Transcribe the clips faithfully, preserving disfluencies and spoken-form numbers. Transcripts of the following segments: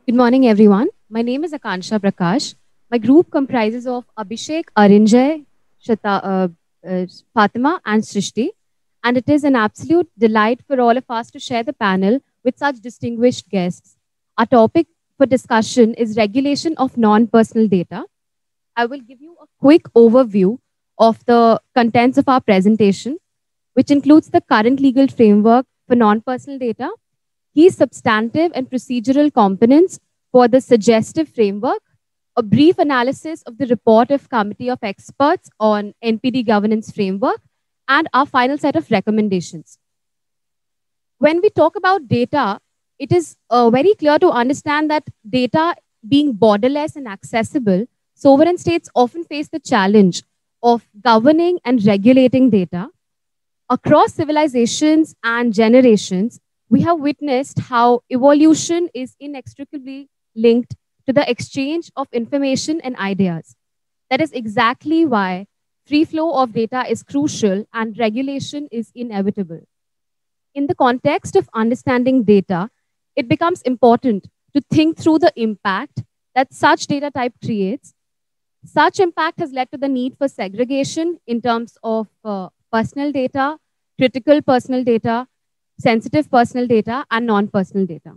Good morning, everyone. My name is Akansha Prakash. My group comprises of Abhishek, Arinjay, Shata, uh, uh, Fatima, and Srishti. And it is an absolute delight for all of us to share the panel with such distinguished guests. Our topic for discussion is regulation of non personal data. I will give you a quick overview of the contents of our presentation, which includes the current legal framework for non personal data, key substantive and procedural components for the suggestive framework, a brief analysis of the report of Committee of Experts on N P D governance framework, and our final set of recommendations. When we talk about data, it is uh, very clear to understand that data being borderless and accessible, sovereign states often face the challenge of governing and regulating data. Across civilizations and generations, we have witnessed how evolution is inextricably linked to the exchange of information and ideas. That is exactly why free flow of data is crucial and regulation is inevitable. In the context of understanding data, it becomes important to think through the impact that such data type creates. Such impact has led to the need for segregation in terms of uh, personal data, critical personal data, sensitive personal data, and non-personal data.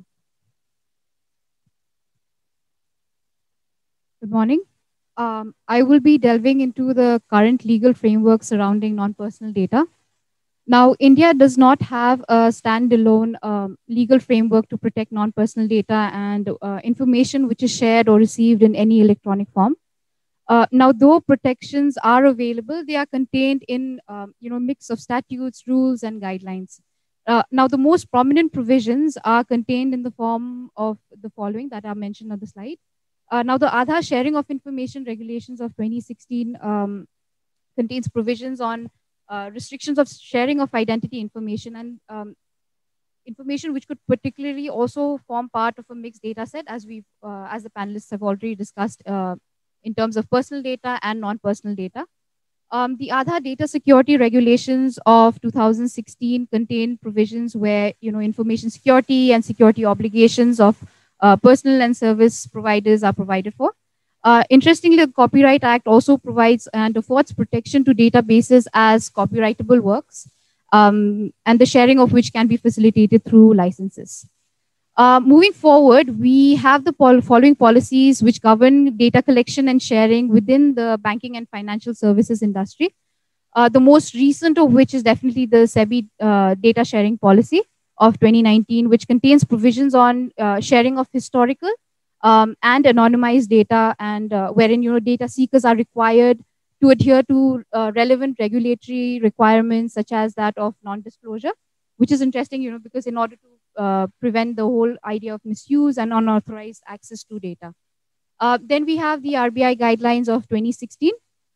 Good morning. Um, I will be delving into the current legal framework surrounding non-personal data. Now, India does not have a standalone um, legal framework to protect non-personal data and uh, information which is shared or received in any electronic form. Uh, now, though protections are available, they are contained in um, you know mix of statutes, rules, and guidelines. Uh, now, the most prominent provisions are contained in the form of the following that are mentioned on the slide. Uh, now, the Aadhaar Sharing of Information Regulations of twenty sixteen um, contains provisions on uh, restrictions of sharing of identity information and um, information which could particularly also form part of a mixed data set, as we, uh, as the panelists have already discussed, uh, in terms of personal data and non-personal data. Um, the Aadhaar Data Security Regulations of two thousand sixteen contain provisions where you know information security and security obligations of uh, personal and service providers are provided for. Uh, interestingly, the Copyright Act also provides and affords protection to databases as copyrightable works, um, and the sharing of which can be facilitated through licenses. Uh, moving forward, we have the pol following policies which govern data collection and sharing within the banking and financial services industry. Uh, the most recent of which is definitely the SEBI uh, data sharing policy of twenty nineteen, which contains provisions on uh, sharing of historical um, and anonymized data, and uh, wherein you know data seekers are required to adhere to uh, relevant regulatory requirements such as that of non-disclosure, which is interesting, you know, because in order to uh, prevent the whole idea of misuse and unauthorized access to data. Uh, then we have the R B I guidelines of twenty sixteen,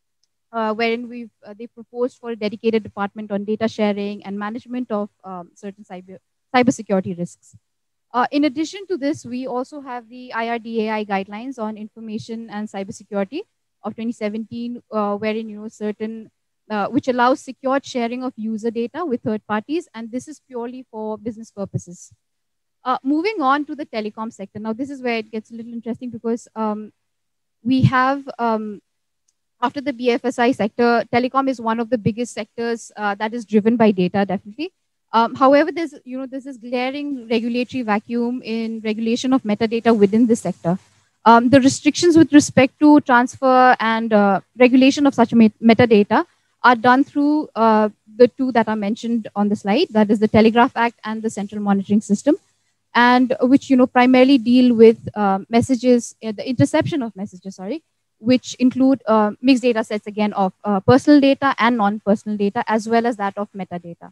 uh, wherein we've uh, they proposed for a dedicated department on data sharing and management of um, certain cyber cybersecurity risks. Uh, in addition to this, we also have the I R D A I guidelines on information and cybersecurity of twenty seventeen, uh, wherein you know certain uh, which allows secured sharing of user data with third parties, and this is purely for business purposes. Uh, moving on to the telecom sector. Now, this is where it gets a little interesting because um, we have, um, after the B F S I sector, telecom is one of the biggest sectors uh, that is driven by data, definitely. Um, however, there's, you know, there's this glaring regulatory vacuum in regulation of metadata within this sector. Um, the restrictions with respect to transfer and uh, regulation of such met metadata are done through uh, the two that are mentioned on the slide, that is the Telegraph Act and the Central Monitoring System, and which you know primarily deal with uh, messages, uh, the interception of messages, sorry, which include uh, mixed data sets again of uh, personal data and non-personal data, as well as that of metadata.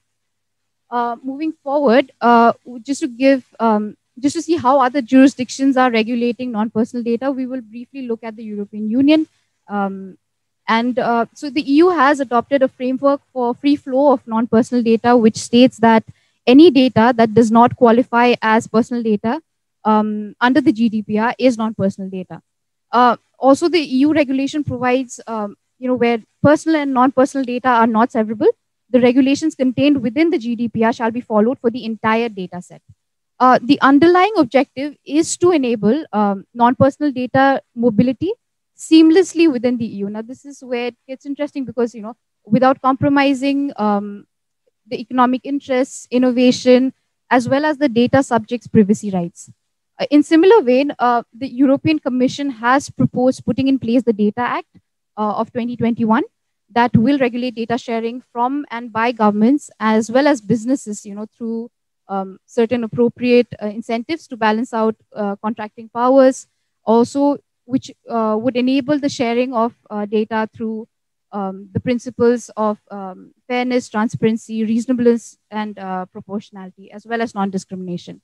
Uh, moving forward, uh, just to give, um, just to see how other jurisdictions are regulating non-personal data, we will briefly look at the European Union. Um, and uh, so the E U has adopted a framework for free flow of non-personal data, which states that any data that does not qualify as personal data um, under the G D P R is non-personal data. Uh, also, the E U regulation provides, um, you know, where personal and non-personal data are not severable, the regulations contained within the G D P R shall be followed for the entire data set. Uh, the underlying objective is to enable um, non-personal data mobility seamlessly within the E U. Now, this is where it gets interesting because, you know, without compromising um, the economic interests, innovation, as well as the data subjects' privacy rights. Uh, in similar vein, uh, the European Commission has proposed putting in place the Data Act uh, of twenty twenty-one that will regulate data sharing from and by governments as well as businesses, you know, through um, certain appropriate uh, incentives to balance out uh, contracting powers, also which uh, would enable the sharing of uh, data through um, the principles of um, fairness, transparency, reasonableness, and uh, proportionality, as well as non-discrimination.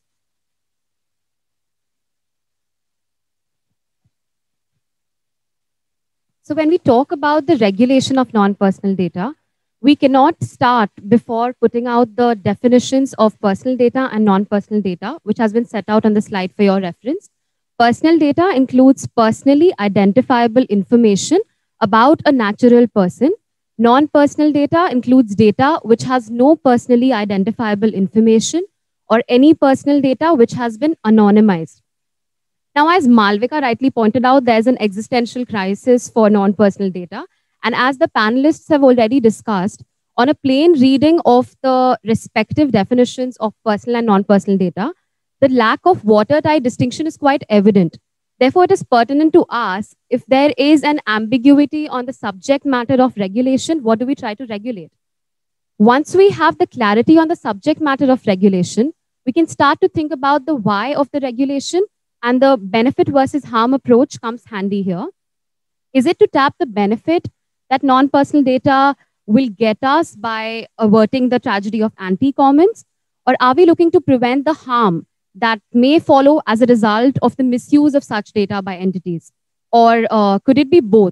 So when we talk about the regulation of non-personal data, we cannot start before putting out the definitions of personal data and non-personal data, which has been set out on the slide for your reference. Personal data includes personally identifiable information about a natural person. Non-personal data includes data which has no personally identifiable information or any personal data which has been anonymized. Now, as Malvika rightly pointed out, there's an existential crisis for non-personal data. And as the panelists have already discussed, on a plain reading of the respective definitions of personal and non-personal data, the lack of watertight distinction is quite evident. Therefore, it is pertinent to ask if there is an ambiguity on the subject matter of regulation, what do we try to regulate? Once we have the clarity on the subject matter of regulation, we can start to think about the why of the regulation, and the benefit versus harm approach comes handy here. Is it to tap the benefit that non-personal data will get us by averting the tragedy of anti-comments? Or are we looking to prevent the harm that may follow as a result of the misuse of such data by entities? Or uh, could it be both?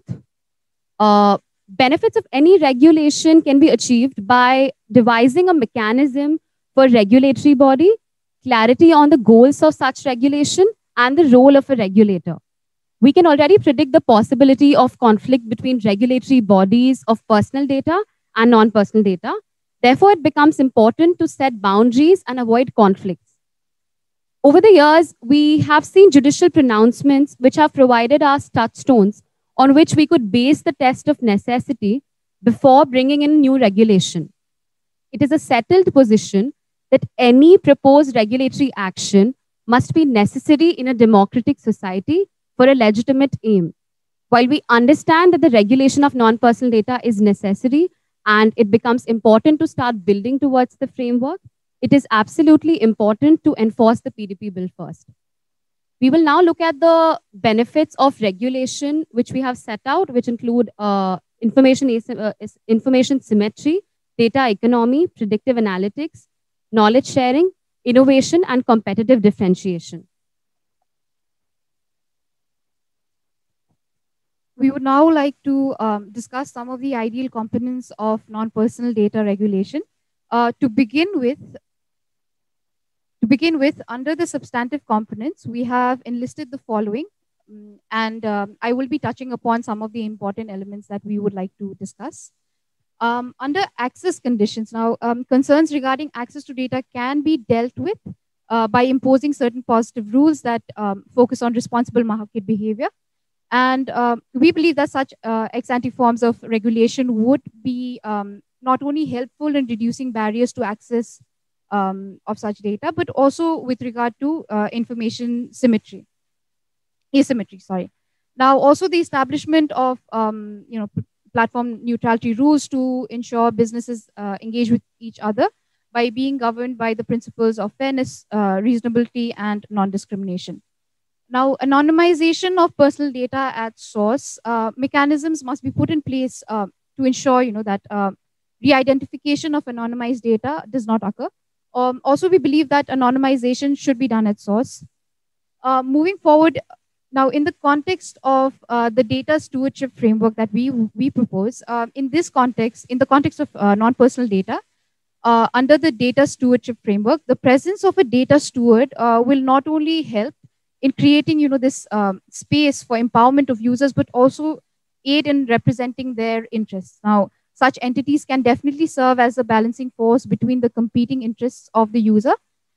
Uh, benefits of any regulation can be achieved by devising a mechanism for regulatory body, clarity on the goals of such regulation, and the role of a regulator. We can already predict the possibility of conflict between regulatory bodies of personal data and non-personal data. Therefore, it becomes important to set boundaries and avoid conflicts. Over the years, we have seen judicial pronouncements which have provided us touchstones on which we could base the test of necessity before bringing in new regulation. It is a settled position that any proposed regulatory action must be necessary in a democratic society for a legitimate aim. While we understand that the regulation of non-personal data is necessary and it becomes important to start building towards the framework, it is absolutely important to enforce the P D P bill first. We will now look at the benefits of regulation, which we have set out, which include uh, information, uh, information symmetry, data economy, predictive analytics, knowledge sharing, innovation, and competitive differentiation. We would now like to um, discuss some of the ideal components of non-personal data regulation. Uh, to begin with, to begin with, under the substantive components, we have enlisted the following, um, and um, I will be touching upon some of the important elements that we would like to discuss. Um, under access conditions, now um, concerns regarding access to data can be dealt with uh, by imposing certain positive rules that um, focus on responsible market behavior. And uh, we believe that such uh, ex-ante forms of regulation would be um, not only helpful in reducing barriers to access um, of such data, but also with regard to uh, information symmetry, asymmetry, sorry. Now, also the establishment of, um, you know, platform neutrality rules to ensure businesses uh, engage with each other by being governed by the principles of fairness, uh, reasonability, and non-discrimination. Now, anonymization of personal data at source, uh, mechanisms must be put in place uh, to ensure, you know, that uh, re-identification of anonymized data does not occur. Um, also, we believe that anonymization should be done at source. Uh, moving forward, now in the context of uh, the data stewardship framework that we, we propose, uh, in this context, in the context of uh, non-personal data, uh, under the data stewardship framework, the presence of a data steward uh, will not only help in creating, you know, this um, space for empowerment of users, but also aid in representing their interests. Now, such entities can definitely serve as a balancing force between the competing interests of the user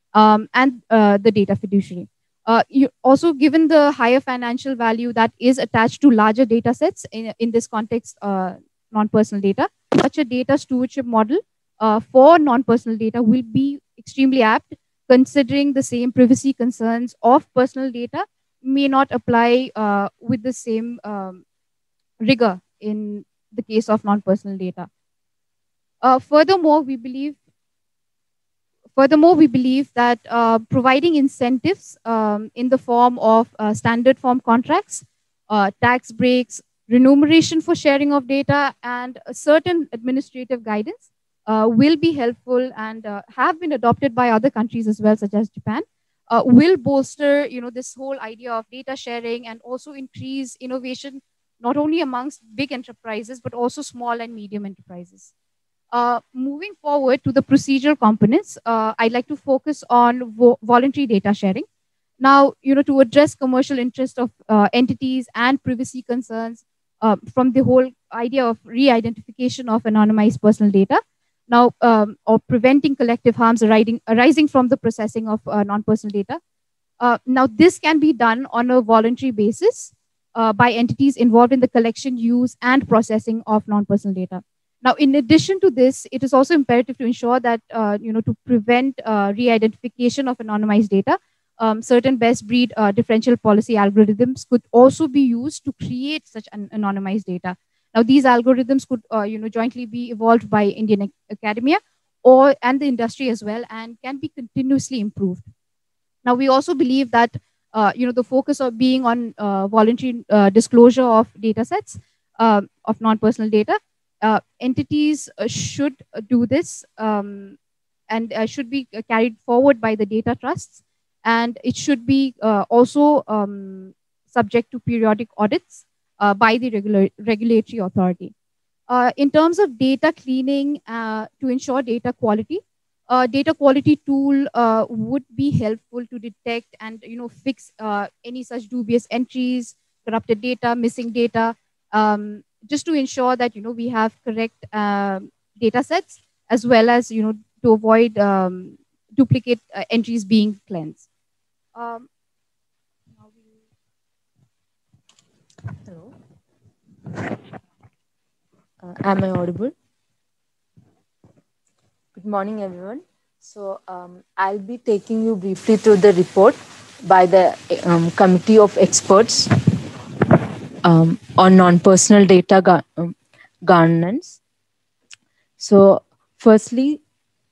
um, and uh, the data fiduciary. Uh, you, also, given the higher financial value that is attached to larger data sets in, in this context, uh, non-personal data, such a data stewardship model uh, for non-personal data will be extremely apt, considering the same privacy concerns of personal data may not apply uh, with the same um, rigor in the case of non-personal data. Uh, furthermore, we believe Furthermore, we believe that uh, providing incentives um, in the form of uh, standard form contracts, uh, tax breaks, remuneration for sharing of data, and a certain administrative guidance uh, will be helpful and uh, have been adopted by other countries as well, such as Japan, uh, will bolster, you know, this whole idea of data sharing and also increase innovation, not only amongst big enterprises, but also small and medium enterprises. Uh, moving forward to the procedural components, uh, I'd like to focus on vo voluntary data sharing. Now, you know, to address commercial interest of uh, entities and privacy concerns uh, from the whole idea of re-identification of anonymized personal data, now, um, or preventing collective harms arising, arising from the processing of uh, non-personal data. Uh, now, this can be done on a voluntary basis uh, by entities involved in the collection, use, and processing of non-personal data. Now, in addition to this, it is also imperative to ensure that, uh, you know, to prevent uh, re-identification of anonymized data, um, certain best breed uh, differential policy algorithms could also be used to create such an anonymized data. Now, these algorithms could, uh, you know, jointly be evolved by Indian academia or and the industry as well, and can be continuously improved. Now, we also believe that, uh, you know, the focus of being on uh, voluntary uh, disclosure of data sets uh, of non-personal data, uh, entities uh, should do this um, and uh, should be carried forward by the data trusts. And it should be uh, also um, subject to periodic audits uh, by the regular, regulatory authority. Uh, in terms of data cleaning uh, to ensure data quality, a data quality tool uh, would be helpful to detect and, you know, fix uh, any such dubious entries, corrupted data, missing data, um, just to ensure that, you know, we have correct uh, data sets, as well as, you know, to avoid um, duplicate uh, entries being cleansed. Um, Hello. Uh, am I audible? Good morning, everyone. So um, I'll be taking you briefly through the report by the um, Committee of Experts um, on non-personal data go um, governance. So firstly,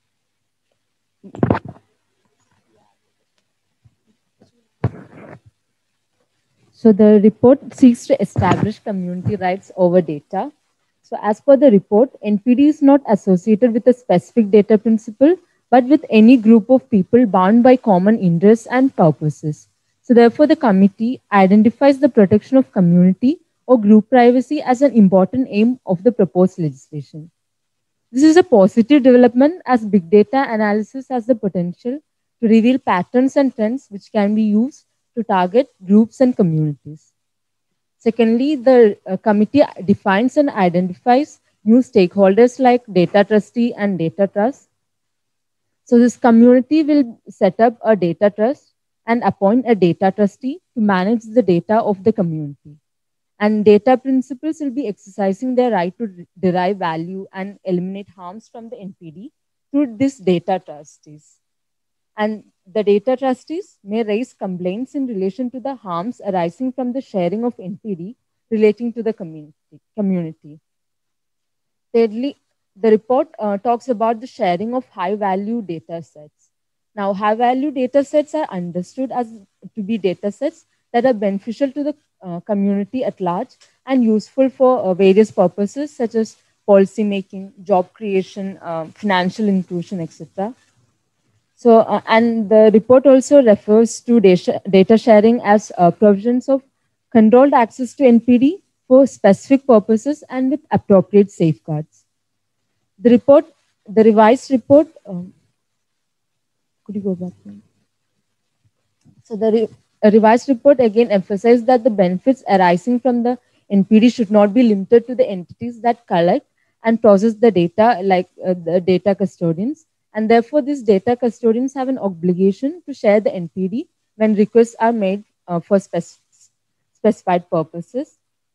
so the report seeks to establish community rights over data. So as per the report, N P D is not associated with a specific data principle, but with any group of people bound by common interests and purposes. So therefore, the committee identifies the protection of community or group privacy as an important aim of the proposed legislation. This is a positive development as big data analysis has the potential to reveal patterns and trends which can be used to target groups and communities. Secondly, the uh, committee defines and identifies new stakeholders like data trustee and data trust. So this community will set up a data trust and appoint a data trustee to manage the data of the community. And data principals will be exercising their right to derive value and eliminate harms from the N P D through these data trustees. And the data trustees may raise complaints in relation to the harms arising from the sharing of N P D relating to the community. community. Thirdly, the report uh, talks about the sharing of high-value data sets. Now, high-value data sets are understood as to be data sets that are beneficial to the uh, community at large and useful for uh, various purposes such as policy making, job creation, uh, financial inclusion, et cetera. So, uh, and the report also refers to data, data sharing as uh, provisions of controlled access to N P D for specific purposes and with appropriate safeguards. The report, the revised report, um, could you go back? So the re, revised report again emphasized that the benefits arising from the N P D should not be limited to the entities that collect and process the data, like uh, the data custodians, And therefore, these data custodians have an obligation to share the N P D when requests are made uh, for spec specified purposes.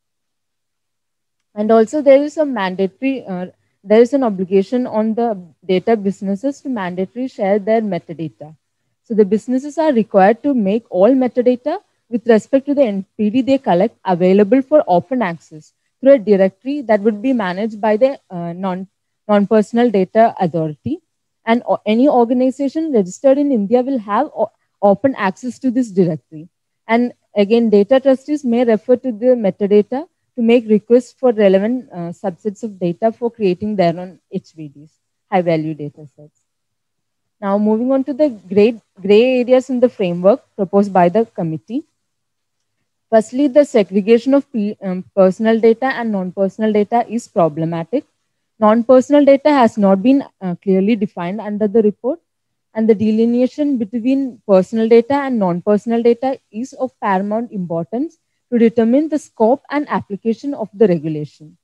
And also there is a mandatory, uh, there is an obligation on the data businesses to mandatory share their metadata. So the businesses are required to make all metadata with respect to the N P D they collect available for open access through a directory that would be managed by the uh, non, non-personal data authority. And any organization registered in India will have open access to this directory. And again, data trustees may refer to the metadata to make requests for relevant uh, subsets of data for creating their own H V Ds, high-value data sets. Now, moving on to the gray, gray areas in the framework proposed by the committee. Firstly, the segregation of P, um, personal data and non-personal data is problematic. Non-personal data has not been uh, clearly defined under the report, and the delineation between personal data and non-personal data is of paramount importance to determine the scope and application of the regulation.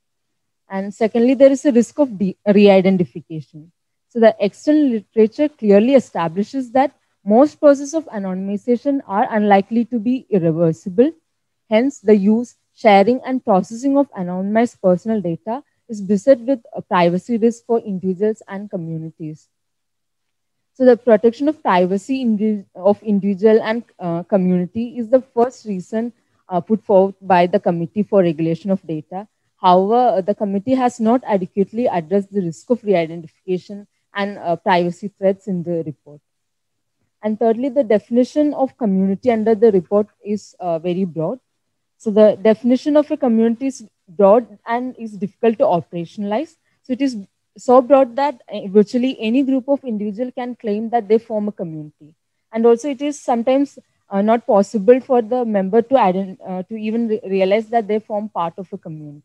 And secondly, there is a risk of re-identification. So the external literature clearly establishes that most processes of anonymization are unlikely to be irreversible. Hence, the use, sharing, and processing of anonymized personal data is beset with a privacy risk for individuals and communities. So the protection of privacy of individual and uh, community is the first reason uh, put forward by the Committee for Regulation of Data. However, the committee has not adequately addressed the risk of re-identification and uh, privacy threats in the report. And thirdly, the definition of community under the report is uh, very broad. So the definition of a community is broad and is difficult to operationalize. So it is so broad that virtually any group of individuals can claim that they form a community. And also it is sometimes uh, not possible for the member to, uh, to even re realize that they form part of a community.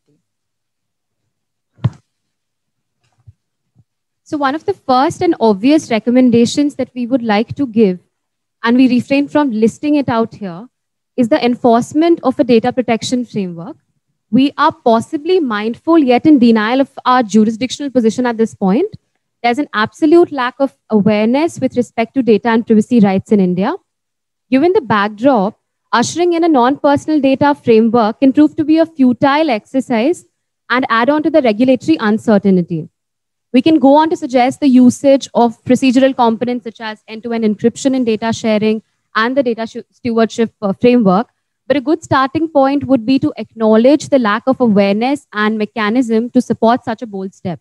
So one of the first and obvious recommendations that we would like to give, and we refrain from listing it out here, is the enforcement of a data protection framework. We are possibly mindful yet in denial of our jurisdictional position at this point. There's an absolute lack of awareness with respect to data and privacy rights in India. Given the backdrop, ushering in a non-personal data framework can prove to be a futile exercise and add on to the regulatory uncertainty. We can go on to suggest the usage of procedural components such as end-to-end encryption in data sharing and the data stewardship uh, framework. But a good starting point would be to acknowledge the lack of awareness and mechanism to support such a bold step.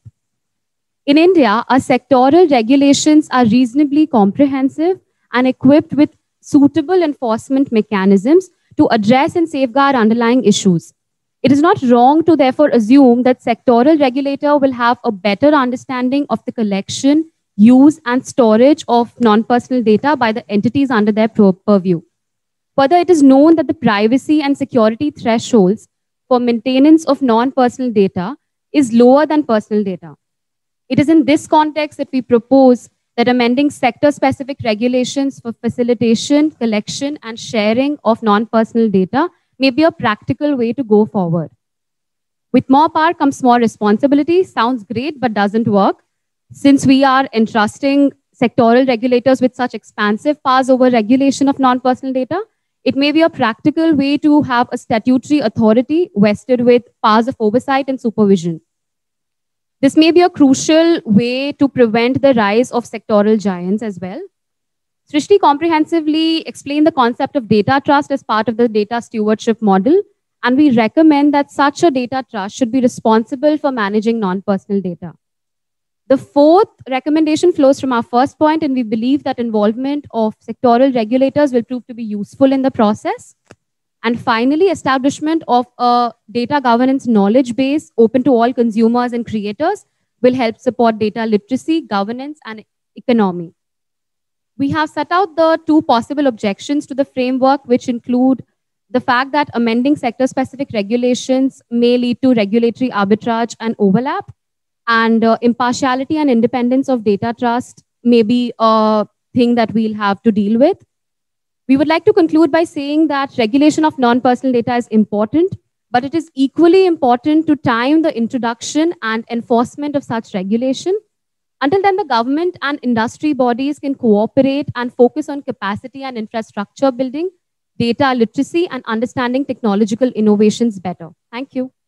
In India, our sectoral regulations are reasonably comprehensive and equipped with suitable enforcement mechanisms to address and safeguard underlying issues. It is not wrong to therefore assume that sectoral regulator will have a better understanding of the collection, use, and storage of non-personal data by the entities under their purview. Further, it is known that the privacy and security thresholds for maintenance of non-personal data is lower than personal data. It is in this context that we propose that amending sector-specific regulations for facilitation, collection, and sharing of non-personal data may be a practical way to go forward. With more power comes more responsibility. Sounds great, but doesn't work. Since we are entrusting sectoral regulators with such expansive powers over regulation of non-personal data, it may be a practical way to have a statutory authority vested with powers of oversight and supervision. This may be a crucial way to prevent the rise of sectoral giants as well. Srishti comprehensively explained the concept of data trust as part of the data stewardship model, and we recommend that such a data trust should be responsible for managing non-personal data. The fourth recommendation flows from our first point, and we believe that involvement of sectoral regulators will prove to be useful in the process. And finally, establishment of a data governance knowledge base open to all consumers and creators will help support data literacy, governance, and economy. We have set out the two possible objections to the framework, which include the fact that amending sector-specific regulations may lead to regulatory arbitrage and overlap, and uh, impartiality and independence of data trust may be a thing that we'll have to deal with. We would like to conclude by saying that regulation of non-personal data is important, but it is equally important to time the introduction and enforcement of such regulation. Until then, the government and industry bodies can cooperate and focus on capacity and infrastructure building, data literacy, and understanding technological innovations better. Thank you.